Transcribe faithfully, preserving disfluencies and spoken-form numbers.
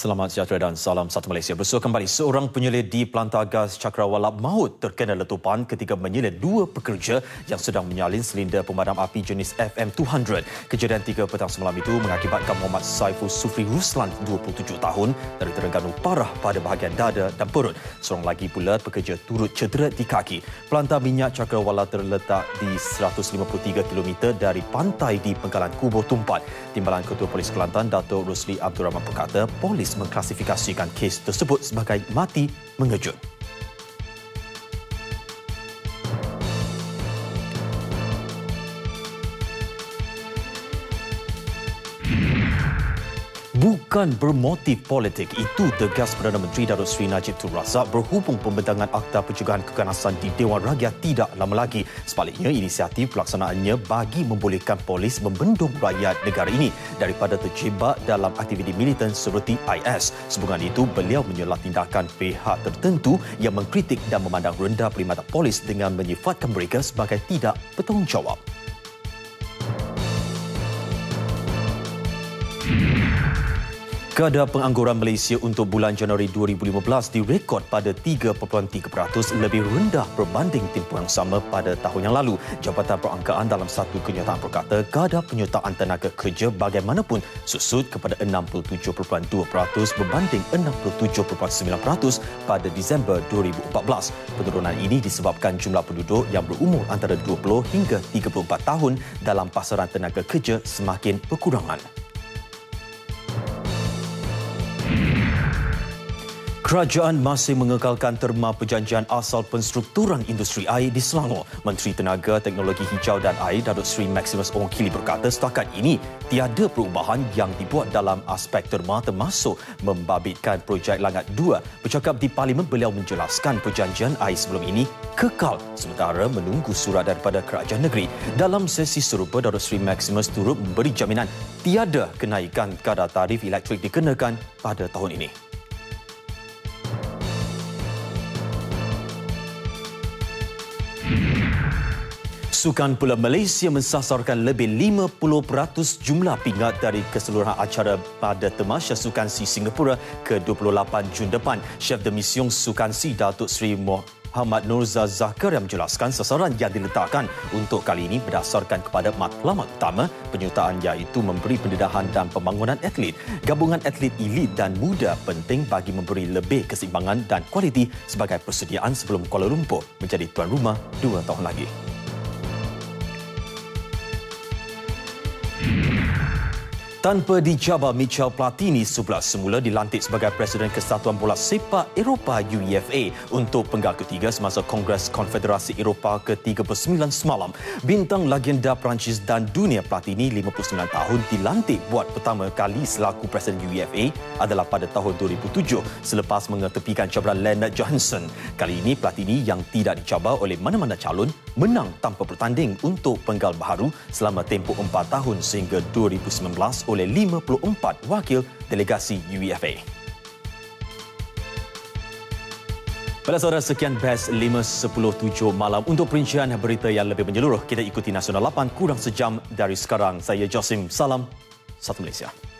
Selamat sejahtera dan salam satu Malaysia. Bersua kembali, seorang penyelid di Pelantar Gas Cakrawala maut terkena letupan ketika menyelid dua pekerja yang sedang menyalin silinder pemadam api jenis F M dua ratus. Kejadian tiga petang semalam itu mengakibatkan Muhammad Saiful Sufri Ruslan, dua puluh tujuh tahun, dari Terengganu parah pada bahagian dada dan perut. Seorang lagi pula pekerja turut cedera di kaki. Pelantar minyak Cakrawala terletak di seratus lima puluh tiga kilometer dari pantai di Pengkalan Kubur Tumpat. Timbalan Ketua Polis Kelantan, Datuk Rosli Abdul Rahman berkata, polis mengklasifikasikan kes tersebut sebagai mati mengejut. Bukan bermotif politik, itu tegas Perdana Menteri Datuk Seri Najib Tun Razak berhubung pembentangan Akta Pencegahan Keganasan di Dewan Rakyat tidak lama lagi. Sebaliknya, inisiatif pelaksanaannya bagi membolehkan polis membendung rakyat negara ini daripada terjebak dalam aktiviti militan seperti I S. Sehubungan itu, beliau menyela tindakan pihak tertentu yang mengkritik dan memandang rendah perkhidmatan polis dengan menyifatkan mereka sebagai tidak bertanggungjawab. Kadar pengangguran Malaysia untuk bulan Januari dua ribu lima belas direkod pada tiga perpuluhan tiga peratus, lebih rendah berbanding tempoh yang sama pada tahun yang lalu. Jabatan Perangkaan dalam satu kenyataan berkata kadar penyertaan tenaga kerja bagaimanapun susut kepada enam puluh tujuh perpuluhan dua peratus berbanding enam puluh tujuh perpuluhan sembilan peratus pada Disember dua ribu empat belas. Penurunan ini disebabkan jumlah penduduk yang berumur antara dua puluh hingga tiga puluh empat tahun dalam pasaran tenaga kerja semakin berkurangan. Kerajaan masih mengekalkan terma perjanjian asal penstrukturan industri air di Selangor. Menteri Tenaga, Teknologi Hijau dan Air, Datuk Seri Maximus Ong Kili berkata setakat ini tiada perubahan yang dibuat dalam aspek terma termasuk membabitkan projek Langat dua. Bercakap di Parlimen, beliau menjelaskan perjanjian air sebelum ini kekal sementara menunggu surat daripada kerajaan negeri. Dalam sesi serupa, Datuk Seri Maximus turut memberi jaminan tiada kenaikan kadar tarif elektrik dikenakan pada tahun ini. Sukan Pula Malaysia mensasarkan lebih lima puluh peratus jumlah pingat dari keseluruhan acara pada Tamasya Sukan Si Singapura ke dua puluh lapan Jun depan. Chef de Mission Sukan Si Datuk Seri Muhammad Nurza Zakaria menjelaskan sasaran yang diletakkan untuk kali ini berdasarkan kepada matlamat utama penyertaan iaitu memberi pendedahan dan pembangunan atlet. Gabungan atlet elit dan muda penting bagi memberi lebih keseimbangan dan kualiti sebagai persediaan sebelum Kuala Lumpur menjadi tuan rumah dua tahun lagi. Tanpa dicabar, Michel Platini sebelas semula dilantik sebagai Presiden Kesatuan Bola Sepak Eropah U E F A untuk penggal ketiga semasa Kongres Konfederasi Eropah ke tiga puluh sembilan semalam. Bintang legenda Perancis dan dunia Platini, lima puluh sembilan tahun, dilantik buat pertama kali selaku Presiden U E F A adalah pada tahun dua ribu tujuh selepas mengetepikan cabaran Lennart Johansson. Kali ini Platini yang tidak dicabar oleh mana-mana calon menang tanpa bertanding untuk penggal baharu selama tempoh empat tahun sehingga dua ribu sembilan belas oleh lima puluh empat wakil delegasi U E F A. Pada saudara, sekian Best lima sepuluh tujuh malam. Untuk perincian berita yang lebih menyeluruh, kita ikuti Nasional lapan kurang sejam dari sekarang. Saya Josim, salam satu Malaysia.